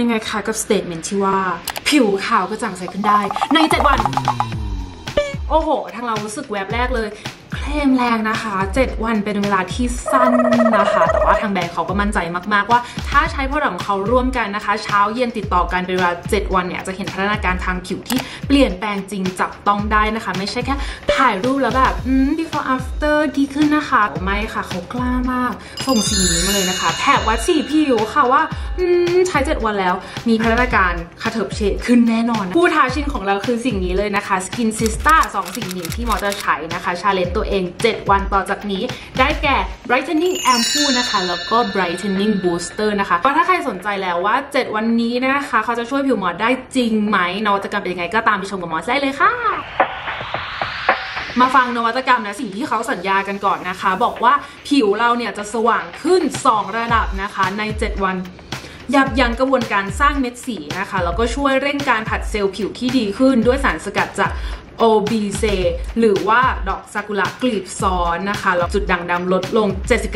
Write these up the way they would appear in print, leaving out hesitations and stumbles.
ยังไงคะกับสเตทเมนต์ที่ว่าผิวขาวกระจ่างใสขึ้นได้ใน7 วันโอ้โหทางเรารู้สึกแวบแรกเลยเคลมแรงนะคะ7 วันเป็นเวลาที่สั้นนะคะแต่ว่าทางแบรนด์เขาก็มั่นใจมากๆว่าถ้าใช้ผลิตภัณฑ์ของเขาร่วมกันนะคะเช้าเย็นติดต่อกันเป็นเวลา7 วันเนี่ยจะเห็นพัฒนาการทางผิวที่เปลี่ยนแปลงจริงจับต้องได้นะคะไม่ใช่แค่ถ่ายรูปแล้วแบบbefore after ดีขึ้นนะคะไม่ค่ะเขากล้ามากส่งสิ่งนี้มาเลยนะคะแถบวัดสีผิวค่ะว่าใช้7 วันแล้วมีพัฒนาการกระเถิบเฉดขึ้นแน่นอนผู้ท้าชิงของเราคือสิ่งนี้เลยนะคะ Skin Sista 2 สิ่งนี้ที่หมอจะใช้นะคะชาเลนจ์ตัวเอง7 วันต่อจากนี้ได้แก่ Brightening Ampoule นะคะแล้วก็ Brightening Booster นะคะก็ถ้าใครสนใจแล้วว่า7 วันนี้นะคะเขาจะช่วยผิวหมอได้จริงไหมนวัตกรรมเป็นยังไงก็ตามไปชมกับหมอได้เลยค่ะมาฟังนวัตกรรมนะสิ่งที่เขาสัญญากันก่อนนะคะบอกว่าผิวเราเนี่ยจะสว่างขึ้น2 ระดับนะคะใน7 วันยับยั้งกระบวนการสร้างเม็ดสีนะคะแล้วก็ช่วยเร่งการผลัดเซลล์ผิวที่ดีขึ้นด้วยสารสกัดจากโอบีเซหรือว่าดอกซากุระกลีบซ้อนนะคะแล้วจุดด่างดำลดลง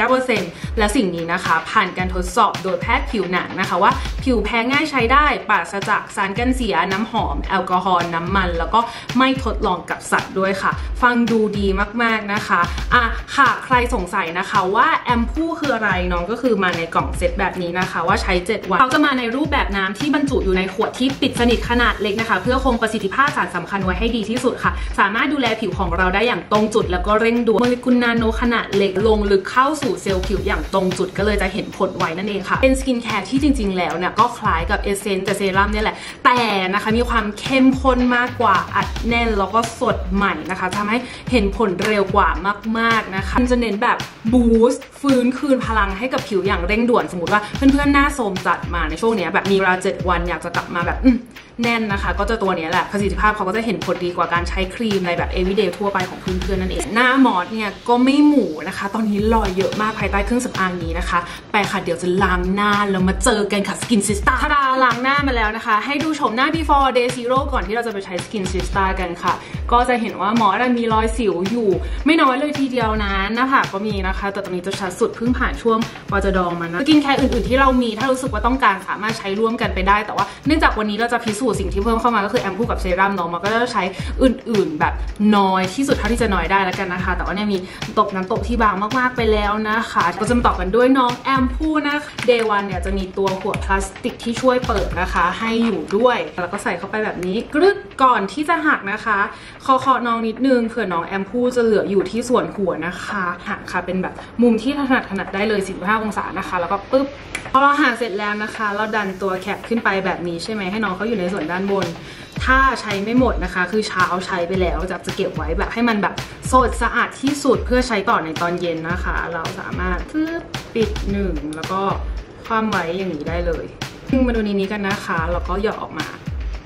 79% และสิ่งนี้นะคะผ่านการทดสอบโดยแพทย์ผิวหนังนะคะว่าผิวแพ้ง่ายใช้ได้ปราศจากสารกันเสียน้ำหอมแอลกอฮอล์น้ำมันแล้วก็ไม่ทดลองกับสัตว์ด้วยค่ะฟังดูดีมากๆนะคะค่ะใครสงสัยนะคะว่าแอมพูคืออะไรน้องก็คือมาในกล่องเซตแบบนี้นะคะว่าใช้7 วันเขาจะมาในรูปแบบน้ำที่บรรจุอยู่ในขวดที่ปิดสนิทขนาดเล็กนะคะเพื่อคงประสิทธิภาพสารสำคัญไว้ให้ดีที่สุดสามารถดูแลผิวของเราได้อย่างตรงจุดแล้วก็เร่งด่วนโมเลกุลนาโนขนาดเล็กลงลึกเข้าสู่เซลล์ผิวอย่างตรงจุดก็เลยจะเห็นผลไวนั่นเองค่ะเป็นสกินแคร์ที่จริงๆแล้วเนี่ยก็คล้ายกับเอเซนต์แต่เซรั่มเนี่ยแหละแต่นะคะมีความเข้มข้นมากกว่าอัดแน่นแล้วก็สดใหม่นะคะทำให้เห็นผลเร็วกว่ามากๆนะคะมันจะเน้นแบบบูสต์ฟื้นคืนพลังให้กับผิวอย่างเร่งด่วนสมมติว่าเพื่อนๆหน้าโทรมจัดมาในช่วงนี้แบบมีเวลา7 วันอยากจะกลับมาแบบแน่นนะคะก็จะตัวนี้แหละประสิทธิภาพเขาก็จะเห็นผลดีกว่าการใช้ครีมในแบบ everyday ทั่วไปของเพื่อนๆนั่นเองหน้ามอสเนี่ยก็ไม่หมูนะคะตอนนี้รอยเยอะมากภายใต้เครื่องสำอางนี้นะคะไปค่ะเดี๋ยวจะล้างหน้าแล้วมาเจอกันค่ะ Skin Sista ถ้าล้างหน้ามาแล้วนะคะให้ดูชมหน้า before day zero ก่อนที่เราจะไปใช้ Skin Sista กันค่ะก็จะเห็นว่ามอสมีรอยสิวอยู่ไม่น้อยเลยทีเดียวนะหน้าผากก็มีนะคะแต่ตรงนี้จะชัดสุดเพิ่งผ่านช่วงวาจะดองมานะสกินแคร์อื่นๆที่เรามีถ้ารู้สึกว่าต้องการสามารถใช้ร่วมกันไปได้แต่ว่าเนื่องจากวันนี้เราจะพิสูจน์สิ่งที่เพิ่มเข้ามาก็คือแอมพูกับเซรั่มเนาะมันก็จะใช้อื่นๆแบบน้อยที่สุดเท่าที่จะน้อยได้แล้วกันนะคะแต่ว่าเนี่ยมีน้ำตกที่บางมากๆไปแล้วนะคะก็จะมาต่อกันด้วยน้องแอมพูนะคะ Day 1เนี่ยจะมีตัวขวดพลาสติกที่ช่วยเปิดนะคะให้อยู่ด้วยแล้วก็ใส่เข้าไปแบบนี้กรึ๊ดก่อนที่จะหักนะคะเคาะน้องนิดนึงเผื่อน้องแอมพูจะเหลืออยู่ที่ส่วนหัวนะคะหักค่ะเป็นแบบมุมที่ถนัดได้เลย45 องศานะคะแล้วก็ปึ๊บพอเราหักเสร็จแล้วนะคะเราดันตัวแคปขึ้นไปแบบนี้ใช่ไหมให้น้องเขาอยู่ในส่วนด้านบนถ้าใช้ไม่หมดนะคะคือเช้าใช้ไปแล้วจะเก็บไว้แบบให้มันแบบสดสะอาดที่สุดเพื่อใช้ต่อในตอนเย็นนะคะเราสามารถปิด1แล้วก็คว่ำไว้อย่างนี้ได้เลยมาดูนี้กันนะคะแล้วก็หยอดออกมา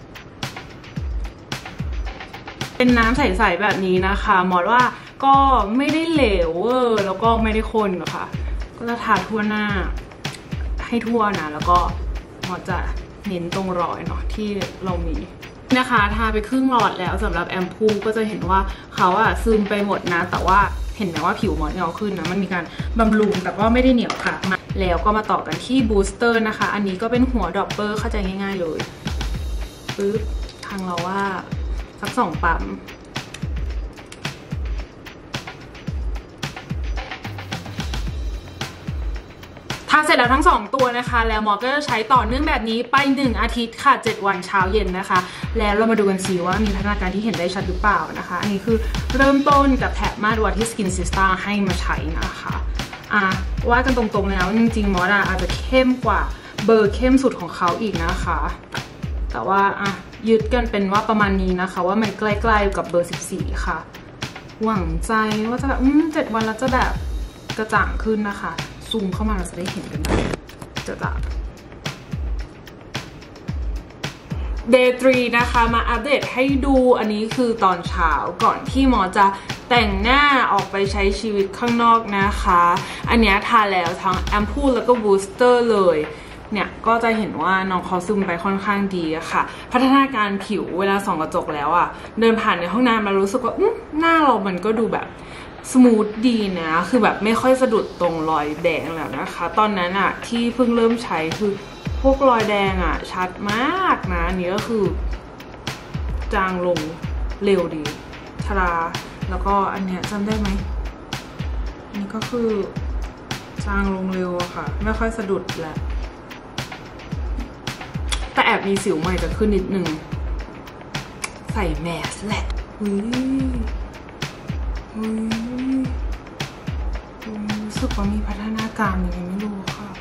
เป็นน้ำใสๆแบบนี้นะคะหมอว่าก็ไม่ได้เหลวแล้วก็ไม่ได้ข้นนะคะก็จะทาทั่วหน้าให้ทั่วนะแล้วก็หมอจะเน้นตรงรอยเนาะที่เรามีนะคะทาไปครึ่งหลอดแล้วสำหรับแอมพูก็จะเห็นว่าเขาซึมไปหมดนะแต่ว่าเห็นไหมว่าผิวหมอเงาขึ้นนะมันมีการบำรุงแต่ก็ไม่ได้เหนียวค่ะแล้วก็มาต่อกันที่บูสเตอร์นะคะอันนี้ก็เป็นหัวดรอปเปอร์เข้าใจง่ายๆเลยปึ๊บทางเราว่าสัก2 ปั๊มทาเสร็จแล้วทั้ง2 ตัวนะคะแล้วหมอก็จะใช้ต่อเนื่องแบบนี้ไป1 อาทิตย์ค่ะ7 วันเช้าเย็นนะคะแล้วเรามาดูกันสิว่ามีพัฒนาการที่เห็นได้ชัดหรือเปล่านะคะอันนี้คือเริ่มต้นกับแถบมาดวัดที่ Skin Sista ให้มาใช้นะคะว่ากันตรงๆแล้วจริงๆหมออาจจะเข้มกว่าเบอร์เข้มสุดของเขาอีกนะคะแต่ว่ายึดกันเป็นว่าประมาณนี้นะคะว่ามันใกล้ๆกับเบอร์14ค่ะหวังใจว่าจะแบบ7 วันแล้วจะแบบกระจ่างขึ้นนะคะซูมเข้ามาเราจะได้เห็นกันแบบจะDay 3นะคะมาอัปเดตให้ดูอันนี้คือตอนเช้าก่อนที่หมอจะแต่งหน้าออกไปใช้ชีวิตข้างนอกนะคะอันนี้ทาแล้วทั้งแอมพูแล้วก็บูสเตอร์เลยเนี่ยก็จะเห็นว่าน้องเขาซึมไปค่อนข้างดีค่ะพัฒนาการผิวเวลาส่องกระจกแล้วเดินผ่านในห้องน้ำมารู้สึกว่าหน้าเรามันก็ดูแบบสมูทดีนะคือแบบไม่ค่อยสะดุดตรงรอยแดงแล้วนะคะตอนนั้นที่เพิ่งเริ่มใช้คือพวกรอยแดงอ่ะชัดมากนะอันนี้ก็คือจางลงเร็วดีชราแล้วก็อันเนี้ยจำได้ไหมอันนี้ก็คือจางลงเร็วอะค่ะไม่ค่อยสะดุดแหละแต่แอบมีสิวใหม่จะขึ้นนิดนึงใส่แมสแหละรู้สึกว่ามีพัฒนาการยังไงไม่รู้ค่ะ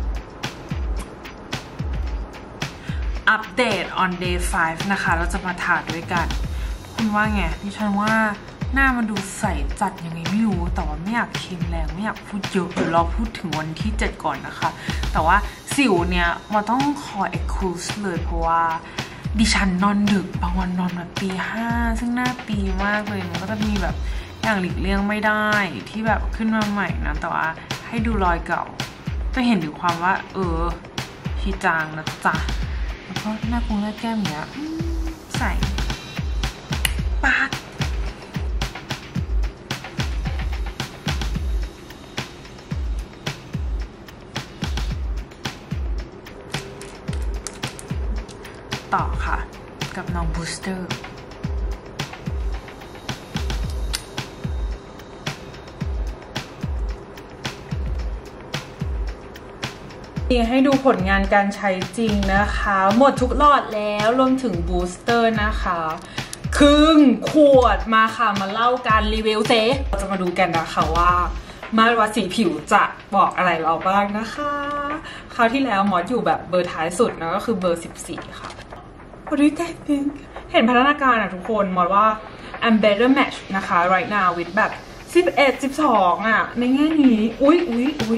อัปเดต on day 5 นะคะเราจะมาถ่ายด้วยกันคุณว่าไงดิฉันว่าหน้ามันดูใสจัดยังไงไม่รู้แต่ว่าไม่อยากเค็มแรงไม่อยากพูดเยอะเดี๋ยวเราพูดถึงวันที่7ก่อนนะคะแต่ว่าสิวเนี่ยมันต้องขอ excuse เลยเพราะว่าดิฉันนอนดึกบางวันนอนแบบตี 5ซึ่งหน้าปีมากเลยมันก็จะมีแบบอย่างหลีกเลี่ยงไม่ได้ที่แบบขึ้นมาใหม่นะแต่ว่าให้ดูรอยเก่าจะเห็นถึงความว่าที่จางนะจ๊ะแล้วก็หน้าคงหน้าแก้มเนี้ยใส่ปากต่อค่ะกับน้องบูสเตอร์ให้ดูผลงานการใช้จริงนะคะหมดทุกหลอดแล้วรวมถึงบูสเตอร์นะคะครึ่งขวดมาค่ะมาเล่าการรีวิวเซเราจะมาดูกันนะคะว่ามาตรวัดสีผิวจะบอกอะไรเราบ้างนะคะคราวที่แล้วมอสอยู่แบบเบอร์ท้ายสุดนะก็คือเบอร์14ค่ะWhat do you think เห็นพัฒนาการอะทุกคนมอสว่า I'm better match นะคะ right now with แบบ11 12อะในแง่นี้อุ๊ย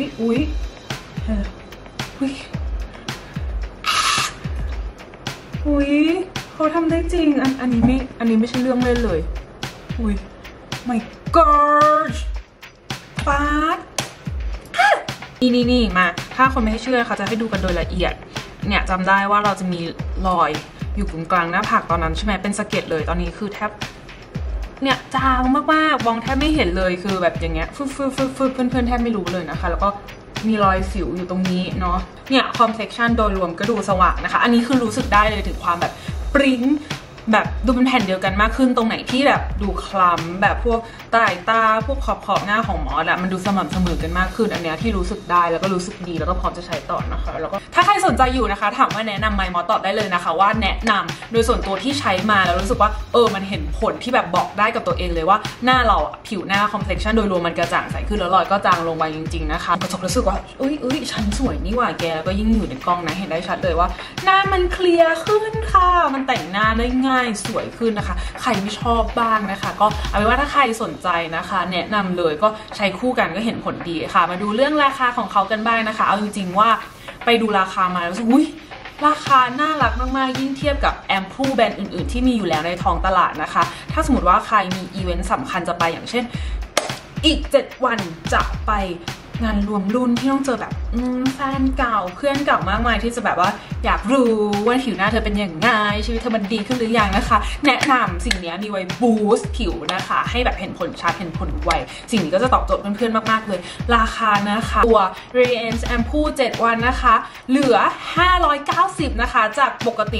เขาทำได้จริงอันนี้ไม่ใช่เรื่องเล่นเลยอุ๊ย my god ฟาดนี่มาถ้าคนไม่ให้เชื่อเขาจะให้ดูกันโดยละเอียดเนี่ยจำได้ว่าเราจะมีรอยอยู่ตรงกลางหน้าผากตอนนั้นใช่ไหมเป็นสะเก็ดเลยตอนนี้คือแทบเนี่ยจางมากๆมองแทบไม่เห็นเลยคือแบบอย่างเงี้ยฟึบเพื่อนแทบไม่รู้เลยนะคะแล้วก็มีรอยสิวอยู่ตรงนี้เนาะเนี่ย complexion โดยรวมก็ดูสว่างนะคะอันนี้คือรู้สึกได้เลยถึงความแบบปริ้งแบบดูเป็นแผ่นเดียวกันมากขึ้นตรงไหนที่แบบดูคล้ำแบบพวกใต้ตาพวกขอบหน้าของมอสอะมันดูสม่ำเสมอกันมากขึ้นอันเนี้ยที่รู้สึกได้แล้วก็รู้สึกดีแล้วก็พร้อมจะใช้ต่อนะคะแล้วก็ถ้าใครสนใจอยู่นะคะถามว่าแนะนำไหมมอสตอบได้เลยนะคะว่าแนะนำโดยส่วนตัวที่ใช้มาแล้วรู้สึกว่ามันเห็นผลที่แบบบอกได้กับตัวเองเลยว่าหน้าเราอะผิวหน้า complexion โดยรวมมันกระจ่างใสขึ้นแล้วรอยก็จางลงไปจริงๆนะคะกระจกรู้สึกว่าฉันสวยนี่หว่าแกแล้วก็ยิ่งอยู่ในกล้องนะเห็นได้ชัดเลยว่าหน้ามันเคลียร์ขึ้นค่ะมันแต่งหน้าได้ง่ายสวยขึ้นนะคะใครไม่ชอบบ้างนะคะก็เอาเป็นว่าถ้าใครสนใจนะคะแนะนำเลยก็ใช้คู่กันก็เห็นผลดีค่ะมาดูเรื่องราคาของเขากันบ้างนะคะเอาจริงๆว่าไปดูราคามาแล้วอุ๊ยราคาน่ารักมากๆยิ่งเทียบกับแอมพูแบรนด์อื่นๆที่มีอยู่แล้วในท้องตลาดนะคะถ้าสมมติว่าใครมีอีเวนต์สำคัญจะไปอย่างเช่นอีก7วันจะไปงานรวมรุ่นที่ต้องเจอแบบแฟนเก่าเพื่อนเก่ามากมายที่จะแบบว่าอยากรู้ว่าผิวหน้าเธอเป็นอย่างไงชีวิตเธอมันดีขึ้นหรือยังนะคะแนะนำสิ่งนี้มีไว้บูสต์ผิวนะคะให้แบบเห็นผลชัดเห็นผลไวสิ่งนี้ก็จะตอบโจทย์เพื่อนๆมากๆเลยราคานะคะตัว Radiance Ampoule 7 วันนะคะเหลือ590นะคะจากปกติ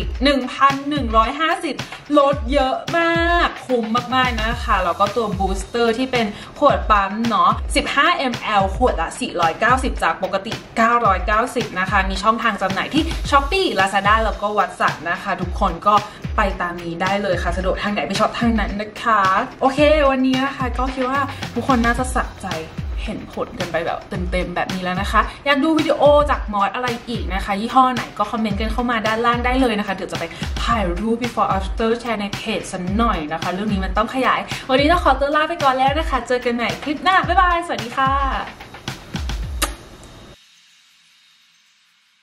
1,150 ลดเยอะมากคุ้มมากๆนะคะแล้วก็ตัวบูสเตอร์ที่เป็นขวดปั๊มเนาะ15 ml ขวดละ490จากปกติ990นะคะมีช่องทางจำหน่ายที่ Shopee Lazada แล้วก็ Watson นะคะทุกคนก็ไปตามนี้ได้เลยค่ะสะดวกทางไหนไปช็อปทางนั้นนะคะโอเควันนี้นะคะก็คิดว่าทุกคนน่าจะสะใจเห็นผลกันไปแบบเต็มๆแบบนี้แล้วนะคะอยากดูวิดีโอจากมอสอะไรอีกนะคะยี่ห้อไหนก็คอมเมนต์กันเข้ามาด้านล่างได้เลยนะคะเดี๋ยวจะไปถ่ายรูป before after แชร์ในเพจสักหน่อยนะคะเรื่องนี้มันต้องขยายวันนี้ต้องขอตัวลาไปก่อนแล้วนะคะเจอกันใหม่คลิปหน้าบ๊ายบายสวัสดีค่ะ